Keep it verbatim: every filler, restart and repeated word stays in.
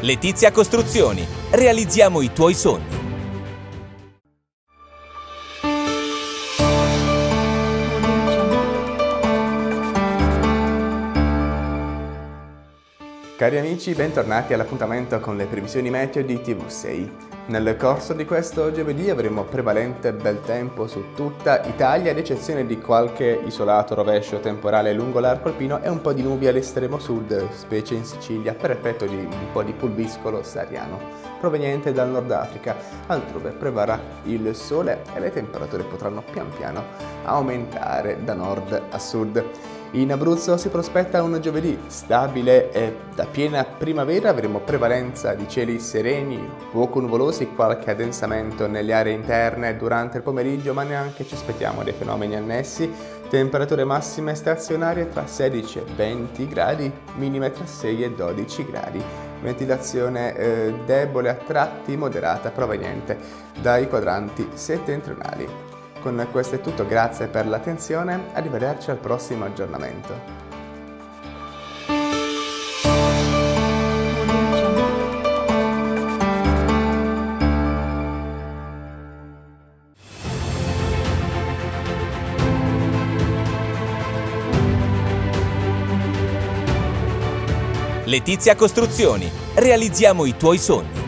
Letizia Costruzioni. Realizziamo i tuoi sogni. Cari amici, bentornati all'appuntamento con le previsioni meteo di T V sei. Nel corso di questo giovedì avremo prevalente bel tempo su tutta Italia, ad eccezione di qualche isolato rovescio temporale lungo l'arco alpino e un po' di nubi all'estremo sud, specie in Sicilia, per effetto di un po' di pulviscolo sahariano proveniente dal Nord Africa. Altrove prevarrà il sole e le temperature potranno pian piano aumentare da nord a sud. In Abruzzo si prospetta un giovedì stabile e da piena primavera. Avremo prevalenza di cieli sereni, poco nuvolosi, qualche addensamento nelle aree interne durante il pomeriggio, ma neanche ci aspettiamo dei fenomeni annessi. Temperature massime stazionarie tra sedici e venti gradi, minime tra sei e dodici gradi. Ventilazione eh, debole a tratti, moderata, proveniente dai quadranti settentrionali. Con questo è tutto, grazie per l'attenzione, arrivederci al prossimo aggiornamento. Letizia Costruzioni. Realizziamo i tuoi sogni.